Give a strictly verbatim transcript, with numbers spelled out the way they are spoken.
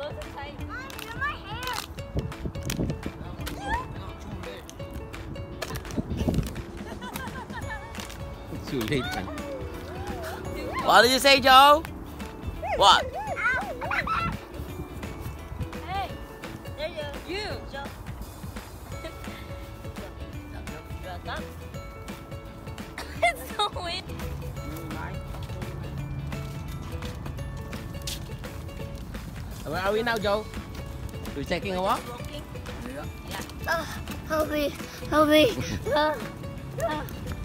close and tight. Mom, you're my hair. Too late, man. What did you say, Joe? What? Hey, there you go. You, Joe. It's so windy. Where are we now, Joe? We're taking a walk? Walking? Yeah. Uh, help me, help me. Uh, uh.